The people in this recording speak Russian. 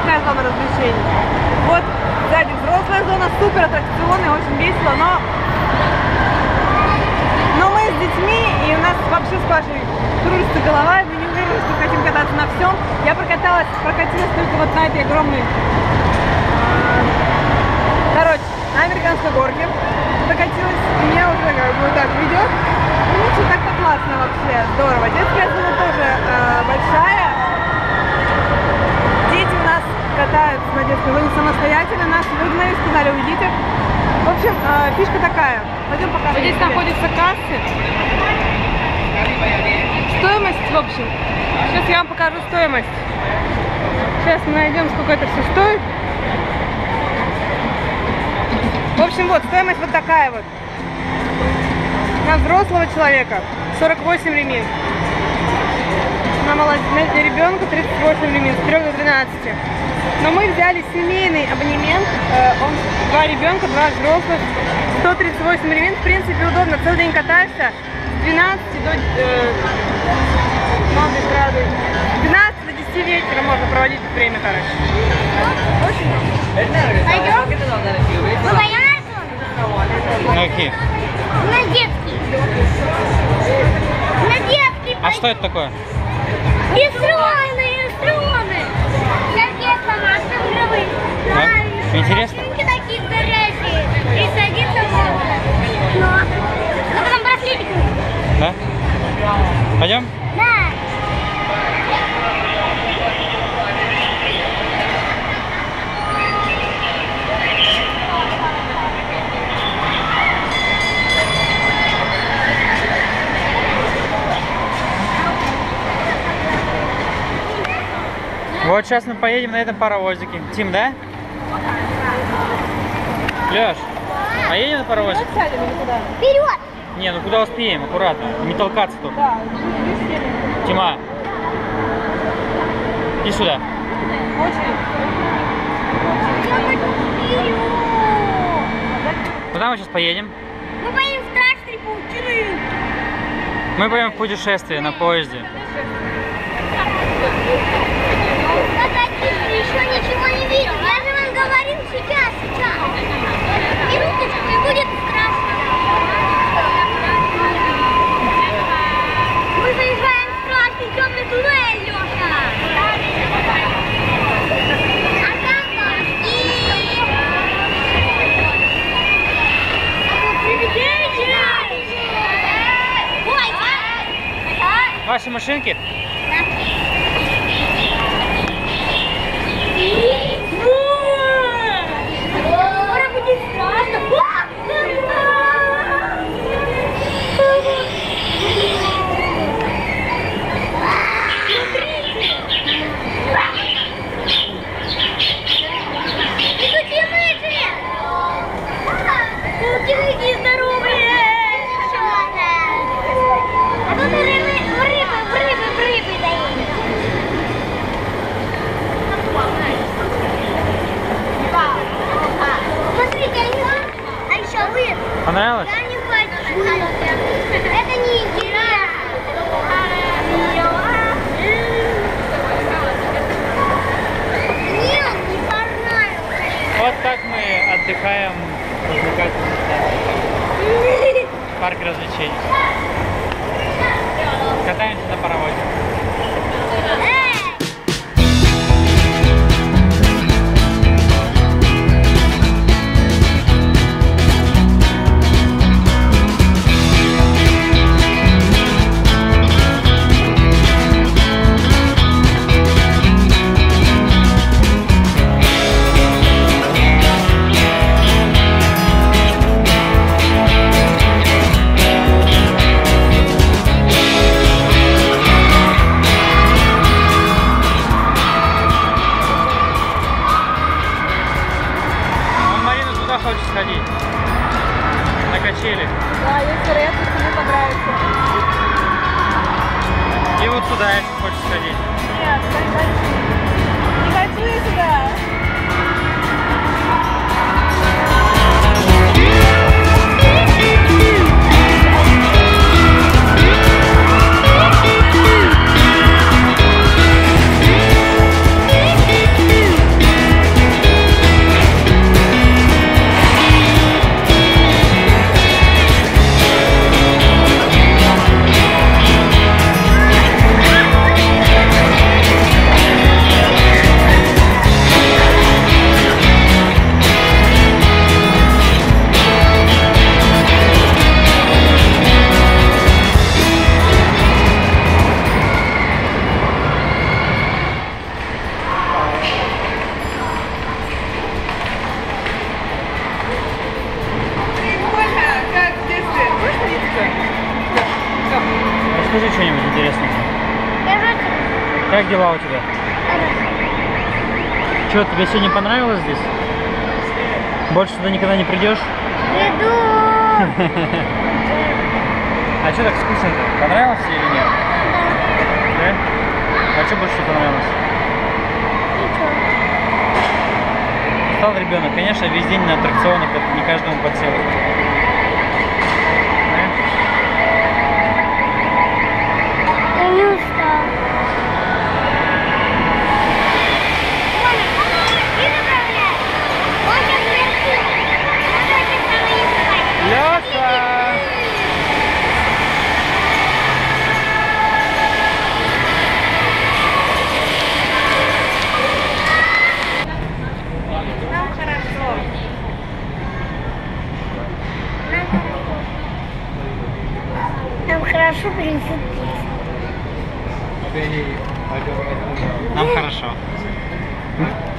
детская зона развлечений. Вот сзади взрослая зона, супер аттракционы, очень весело, но мы с детьми, и у нас вообще с Пашей кружится голова, и мы не уверены, что хотим кататься на всем. Я прокатилась только вот на этой огромной, короче, на американской горке прокатилась, и меня уже как бы вот так ведет. Ну что, так-то классно вообще, здорово. Детская зона тоже большая. Дети у нас катаются на детской зоне самостоятельно, нас выгнали, сказали, уйдите. В общем, фишка такая. Пойдем покажем. Здесь находятся кассы. Стоимость, в общем. Сейчас я вам покажу стоимость. Сейчас мы найдем, сколько это все стоит. В общем, вот, стоимость вот такая вот. На взрослого человека 48 ремин. На малолетнего ребенка 38 ремин, с 3 до 12. Но мы взяли семейный абонемент. Он 2 ребенка, 2 взрослых. 138 ремин, в принципе, удобно. Целый день катаешься. С 12 до 12 до 10 вечера можно проводить время, короче. Очень. На какие? На детский. На детский. А что это такое? Инструменты. Сердечко наши игровые. Да? Интересно? Такие горячие. И садиться можно. Но потом браслетик. Да? Пойдем? Да. Вот сейчас мы поедем на этом паровозике. Тим, да? Лёш, поедем на паровозике? Вперед! Не, ну куда успеем, аккуратно. Не толкаться только. Да, Тима, иди сюда. Куда мы сейчас поедем? Мы поедем в Страшные паутины. Мы поедем в путешествие на поезде. Еще ничего не видел. Я же вам говорил сейчас. Минуточку, и будет страшно. Мы заезжаем в страшный темный туннель, Леша. А там дожди. Привидение. Ой, Ваши машинки? Скоро будет страшно. Идите мыши! Какие здоровые! А тут рыбы дают. Смотрите, а еще вы. Понравилось? Я не хочу. Это не интересно. Нет, не понравилось. Вот так мы отдыхаем в развлекательном парке развлечений. Катаемся на паровозе. Хочешь сходить на качели? Да, есть вероятность, мне понравится. И вот сюда, если хочешь сходить. Нет, не хочу я сюда. Как дела у тебя? Что, тебе сегодня понравилось здесь? Больше сюда никогда не придешь? Иду. А что так скучно-то? Понравилось тебе или нет? Да? А что больше всего понравилось? Устал ребенок? Конечно, весь день на аттракционах, это не каждому под силу. Я не устал. Лёша! Нам хорошо. Нам хорошо принесут пиццу. Нам хорошо.